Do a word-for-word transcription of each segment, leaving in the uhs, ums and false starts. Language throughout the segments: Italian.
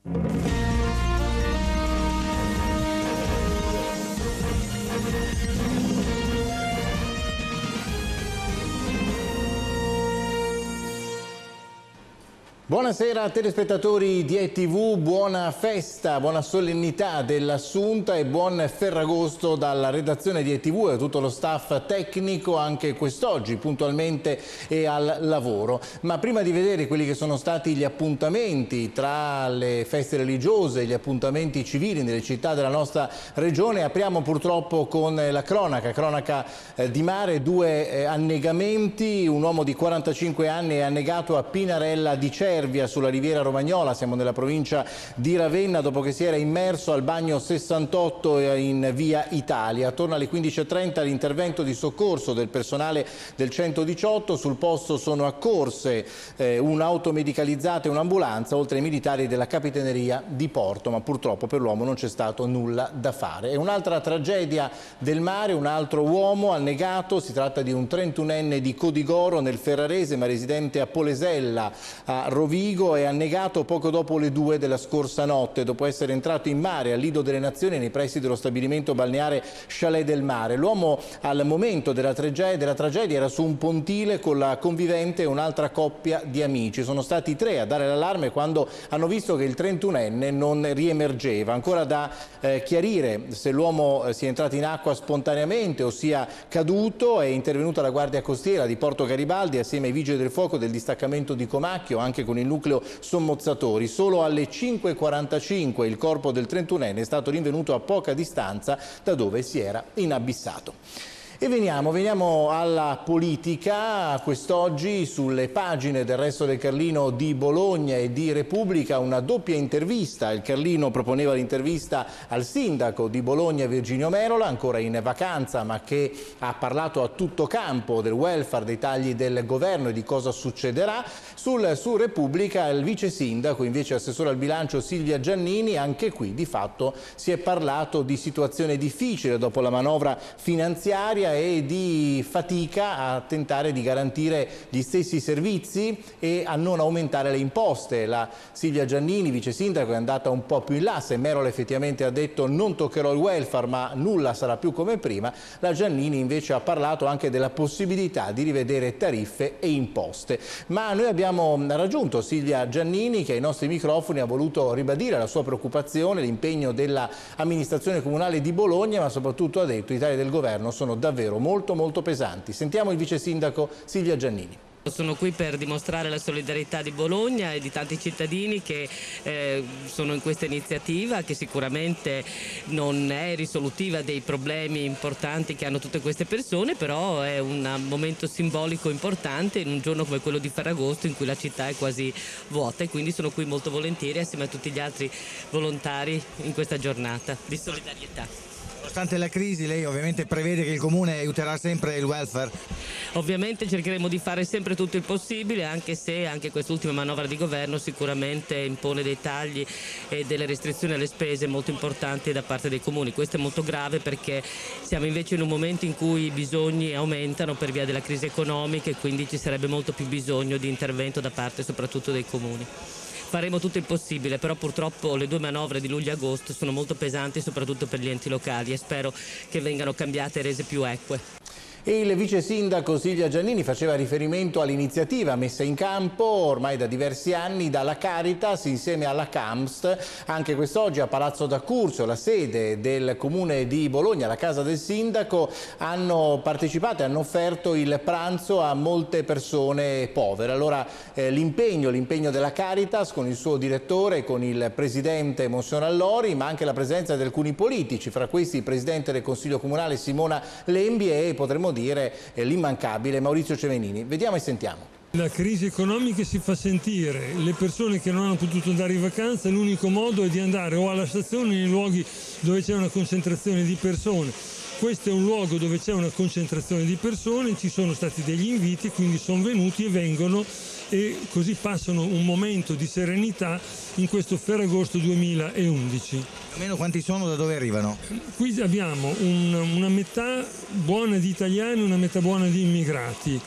Buonasera telespettatori di E T V, buona festa, buona solennità dell'Assunta e buon Ferragosto dalla redazione di E T V e da tutto lo staff tecnico anche quest'oggi puntualmente e al lavoro. Ma prima di vedere quelli che sono stati gli appuntamenti tra le feste religiose e gli appuntamenti civili nelle città della nostra regione, apriamo purtroppo con la cronaca, cronaca eh, di mare, due eh, annegamenti, un uomo di quarantacinque anni è annegato a Pinarella di Cervia sulla riviera romagnola, siamo nella provincia di Ravenna, dopo che si era immerso al bagno sessantotto in via Italia. Attorno alle quindici e trenta l'intervento di soccorso del personale del centodiciotto, sul posto sono accorse eh, un'auto medicalizzata e un'ambulanza, oltre ai militari della Capitaneria di Porto, ma purtroppo per l'uomo non c'è stato nulla da fare. E un'altra tragedia del mare, un altro uomo annegato, si tratta di un trentunenne di Codigoro nel Ferrarese, ma residente a Polesella, a Rovigo, è annegato poco dopo le due della scorsa notte, dopo essere entrato in mare al Lido delle Nazioni nei pressi dello stabilimento balneare Chalet del Mare. L'uomo al momento della tragedia, della tragedia era su un pontile con la convivente e un'altra coppia di amici. Sono stati tre a dare l'allarme quando hanno visto che il trentunenne non riemergeva. Ancora da eh, chiarire se l'uomo eh, sia entrato in acqua spontaneamente o sia caduto. È intervenuta la Guardia Costiera di Porto Garibaldi assieme ai Vigili del Fuoco del distaccamento di Comacchio, anche con il nucleo sommozzatori. Solo alle cinque e quarantacinque il corpo del trentunenne è stato rinvenuto a poca distanza da dove si era inabissato. E veniamo, veniamo alla politica. Quest'oggi sulle pagine del Resto del Carlino di Bologna e di Repubblica una doppia intervista. Il Carlino proponeva l'intervista al sindaco di Bologna Virginio Merola, ancora in vacanza ma che ha parlato a tutto campo del welfare, dei tagli del governo e di cosa succederà. Sul, su Repubblica il vice sindaco, invece assessore al bilancio Silvia Giannini, anche qui di fatto si è parlato di situazione difficile dopo la manovra finanziaria e di fatica a tentare di garantire gli stessi servizi e a non aumentare le imposte. La Silvia Giannini, vice sindaco, è andata un po' più in là. Se Merola effettivamente ha detto non toccherò il welfare ma nulla sarà più come prima, la Giannini invece ha parlato anche della possibilità di rivedere tariffe e imposte. Ma noi abbiamo raggiunto Silvia Giannini, che ai nostri microfoni ha voluto ribadire la sua preoccupazione, l'impegno dell'amministrazione comunale di Bologna, ma soprattutto ha detto che i tagli del governo sono davvero molto molto pesanti. Sentiamo il vice sindaco Silvia Giannini. Sono qui per dimostrare la solidarietà di Bologna e di tanti cittadini che eh, sono in questa iniziativa, che sicuramente non è risolutiva dei problemi importanti che hanno tutte queste persone, però è un momento simbolico importante in un giorno come quello di Ferragosto in cui la città è quasi vuota, e quindi sono qui molto volentieri assieme a tutti gli altri volontari in questa giornata di solidarietà. Nonostante la crisi, lei ovviamente prevede che il Comune aiuterà sempre il welfare? Ovviamente cercheremo di fare sempre tutto il possibile, anche se anche quest'ultima manovra di governo sicuramente impone dei tagli e delle restrizioni alle spese molto importanti da parte dei comuni. Questo è molto grave perché siamo invece in un momento in cui i bisogni aumentano per via della crisi economica e quindi ci sarebbe molto più bisogno di intervento da parte soprattutto dei comuni. Faremo tutto il possibile, però purtroppo le due manovre di luglio e agosto sono molto pesanti soprattutto per gli enti locali e spero che vengano cambiate e rese più eque. E il vice sindaco Silvia Giannini faceva riferimento all'iniziativa messa in campo ormai da diversi anni dalla Caritas insieme alla CAMST. Anche quest'oggi a Palazzo d'Accursio, la sede del Comune di Bologna, la casa del sindaco, hanno partecipato e hanno offerto il pranzo a molte persone povere. Allora eh, l'impegno, l'impegno della Caritas con il suo direttore, con il presidente Monsignor Allori, ma anche la presenza di alcuni politici, fra questi il presidente del Consiglio Comunale Simona Lembi e potremmo dire l'immancabile Maurizio Cevenini. Vediamo e sentiamo. La crisi economica si fa sentire, le persone che non hanno potuto andare in vacanza, l'unico modo è di andare o alla stazione, nei luoghi dove c'è una concentrazione di persone. Questo è un luogo dove c'è una concentrazione di persone, ci sono stati degli inviti, quindi sono venuti e vengono e così passano un momento di serenità in questo Ferragosto duemilaundici. Più o meno quanti sono, da dove arrivano? Qui abbiamo un, una metà buona di italiani e una metà buona di immigrati.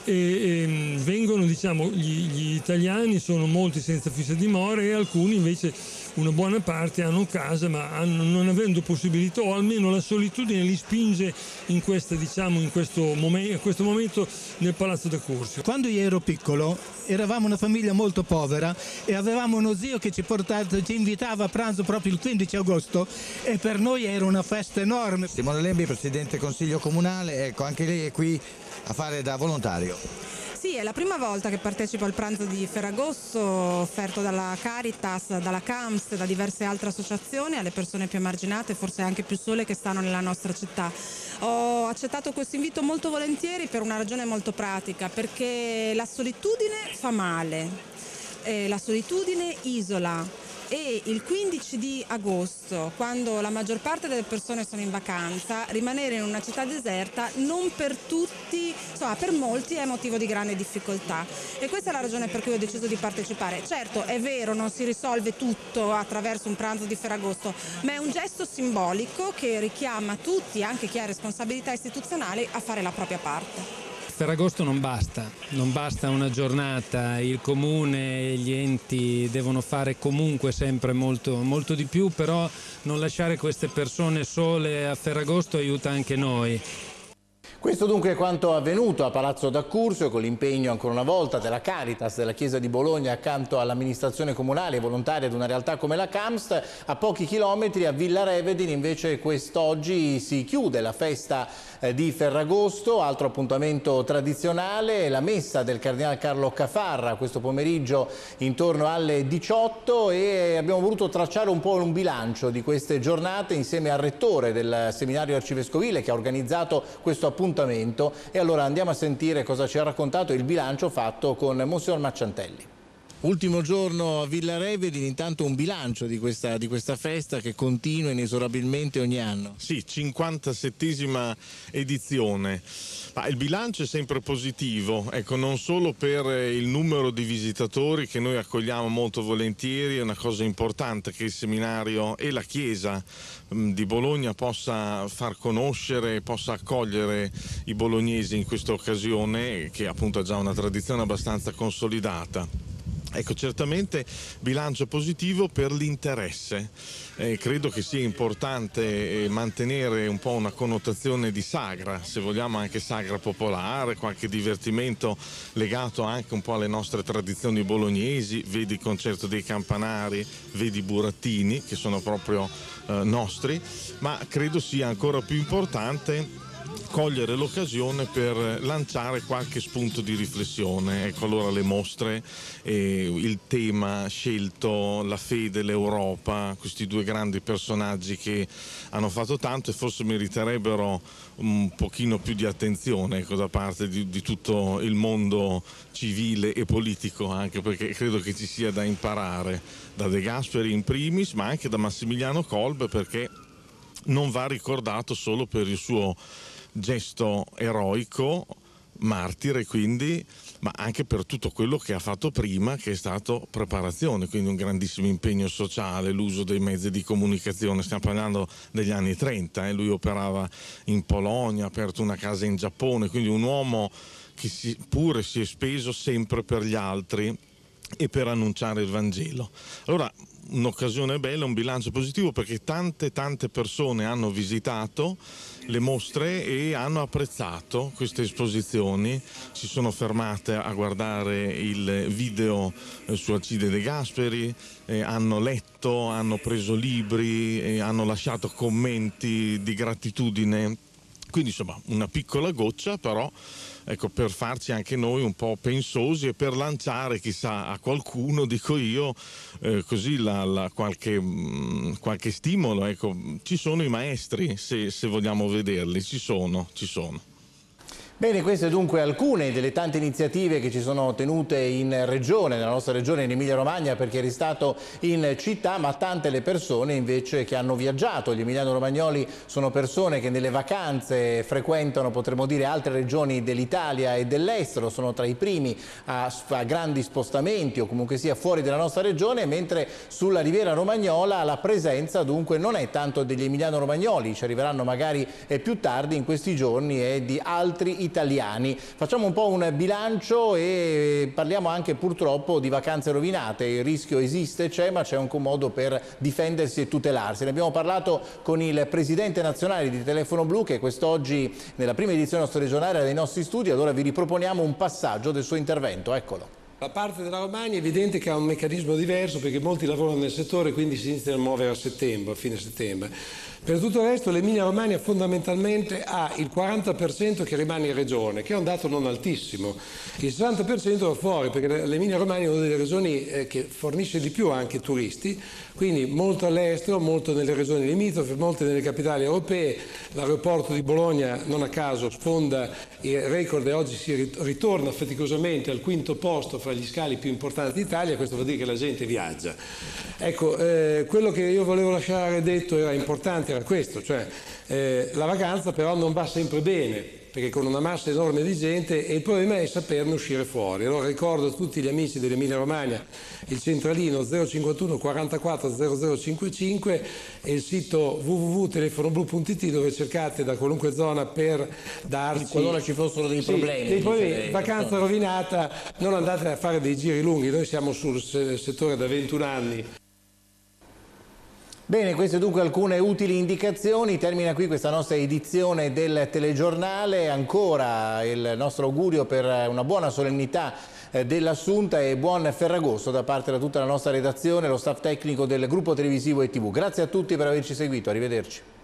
e, e vengono, diciamo, gli, gli italiani sono molti senza fissa dimora e alcuni invece, una buona parte, hanno casa ma hanno, non avendo possibilità, o almeno la solitudine li spinge in, questa, diciamo, in questo, momen- in questo momento nel Palazzo da Curzio. Quando io ero piccolo eravamo una famiglia molto povera e avevamo uno zio che ci, portava, ci invitava a pranzo proprio il quindici agosto e per noi era una festa enorme. Simone Lembi, Presidente Consiglio Comunale, ecco, anche lei è qui a fare da volontario. Sì, è la prima volta che partecipo al pranzo di Ferragosto offerto dalla Caritas, dalla Camps e da diverse altre associazioni alle persone più emarginate, forse anche più sole, che stanno nella nostra città. Ho accettato questo invito molto volentieri per una ragione molto pratica, perché la solitudine fa male, eh, la solitudine isola. E il quindici di agosto, quando la maggior parte delle persone sono in vacanza, rimanere in una città deserta non per tutti, insomma per molti è motivo di grande difficoltà, e questa è la ragione per cui ho deciso di partecipare. Certo, è vero, non si risolve tutto attraverso un pranzo di Ferragosto, ma è un gesto simbolico che richiama tutti, anche chi ha responsabilità istituzionali, a fare la propria parte. Ferragosto non basta, non basta una giornata, il comune e gli enti devono fare comunque sempre molto, molto di più, però non lasciare queste persone sole a Ferragosto aiuta anche noi. Questo dunque è quanto avvenuto a Palazzo da Curzio, con l'impegno ancora una volta della Caritas della Chiesa di Bologna accanto all'amministrazione comunale e volontaria di una realtà come la Camps. A pochi chilometri a Villa Revedin invece quest'oggi si chiude la festa di Ferragosto, altro appuntamento tradizionale, la messa del Cardinale Carlo Caffarra questo pomeriggio intorno alle diciotto, e abbiamo voluto tracciare un po' un bilancio di queste giornate insieme al rettore del seminario arcivescovile che ha organizzato questo appuntamento. E allora andiamo a sentire cosa ci ha raccontato il bilancio fatto con Monsignor Macciantelli. Ultimo giorno a Villa Revedin, intanto un bilancio di questa, di questa festa che continua inesorabilmente ogni anno. Sì, cinquantasettesima edizione. Ma il bilancio è sempre positivo, ecco, non solo per il numero di visitatori che noi accogliamo molto volentieri, è una cosa importante che il seminario e la Chiesa di Bologna possa far conoscere, possa accogliere i bolognesi in questa occasione, che appunto ha già una tradizione abbastanza consolidata. Ecco, certamente bilancio positivo per l'interesse. Eh, credo che sia importante eh, mantenere un po' una connotazione di sagra, se vogliamo anche sagra popolare, qualche divertimento legato anche un po' alle nostre tradizioni bolognesi, vedi il concerto dei campanari, vedi i burattini che sono proprio eh, nostri, ma credo sia ancora più importante cogliere l'occasione per lanciare qualche spunto di riflessione. Ecco, allora le mostre, eh, il tema scelto, la fede, l'Europa, questi due grandi personaggi che hanno fatto tanto e forse meriterebbero un pochino più di attenzione, ecco, da parte di, di tutto il mondo civile e politico, anche perché credo che ci sia da imparare da De Gasperi in primis, ma anche da Massimiliano Kolbe, perché non va ricordato solo per il suo gesto eroico, martire quindi, ma anche per tutto quello che ha fatto prima, che è stato preparazione, quindi un grandissimo impegno sociale, l'uso dei mezzi di comunicazione. Stiamo parlando degli anni trenta, eh? Lui operava in Polonia, ha aperto una casa in Giappone, quindi un uomo che si, pure si è speso sempre per gli altri e per annunciare il Vangelo. Allora, un'occasione bella, un bilancio positivo, perché tante tante persone hanno visitato le mostre e hanno apprezzato queste esposizioni, si sono fermate a guardare il video eh, su Alcide De Gasperi, eh, hanno letto, hanno preso libri, eh, hanno lasciato commenti di gratitudine. Quindi insomma una piccola goccia, però ecco, per farci anche noi un po' pensosi e per lanciare chissà a qualcuno, dico io, eh, così la, la, qualche, mh, qualche stimolo. Ecco, ci sono i maestri, se, se vogliamo vederli, ci sono, ci sono. Bene, queste dunque alcune delle tante iniziative che ci sono tenute in regione, nella nostra regione in Emilia Romagna, perché eri stato in città, ma tante le persone invece che hanno viaggiato. Gli emiliano-romagnoli sono persone che nelle vacanze frequentano, potremmo dire, altre regioni dell'Italia e dell'estero, sono tra i primi a, a grandi spostamenti o comunque sia fuori dalla nostra regione, mentre sulla Riviera Romagnola la presenza dunque non è tanto degli emiliano-romagnoli, ci arriveranno magari più tardi in questi giorni, e di altri italiani. Facciamo un po' un bilancio e parliamo anche purtroppo di vacanze rovinate. Il rischio esiste, c'è, ma c'è anche un modo per difendersi e tutelarsi. Ne abbiamo parlato con il presidente nazionale di Telefono Blu, che quest'oggi nella prima edizione nostra regionale dei nostri studi. Allora vi riproponiamo un passaggio del suo intervento, eccolo. La parte della Romagna è evidente che ha un meccanismo diverso perché molti lavorano nel settore, quindi si iniziano a muovere a settembre, a fine settembre. Per tutto il resto l'Emilia Romagna fondamentalmente ha il quaranta per cento che rimane in regione, che è un dato non altissimo. Il sessanta per cento va fuori, perché l'Emilia Romagna è una delle regioni eh, che fornisce di più anche turisti, quindi molto all'estero, molto nelle regioni limitrofe, molte nelle capitali europee. L'aeroporto di Bologna non a caso sfonda il record e oggi si ritorna faticosamente al quinto posto fra gli scali più importanti d'Italia. Questo vuol dire che la gente viaggia. Ecco, eh, quello che io volevo lasciare detto era importante, era questo, cioè eh, la vacanza però non va sempre bene, perché con una massa enorme di gente, e il problema è saperne uscire fuori. Allora ricordo a tutti gli amici dell'Emilia Romagna il centralino zero cinquantuno quarantaquattro zero zero cinquantacinque e il sito w w w punto telefono blu punto i t dove cercate da qualunque zona per darci... Qualora ci fossero dei sì, problemi. Dei problemi. Lei, Vacanza rovinata, non andate a fare dei giri lunghi, noi siamo sul settore da ventuno anni. Bene, queste dunque alcune utili indicazioni. Termina qui questa nostra edizione del telegiornale. Ancora il nostro augurio per una buona solennità dell'Assunta e buon Ferragosto da parte da tutta la nostra redazione, lo staff tecnico del gruppo televisivo e tivù. Grazie a tutti per averci seguito, arrivederci.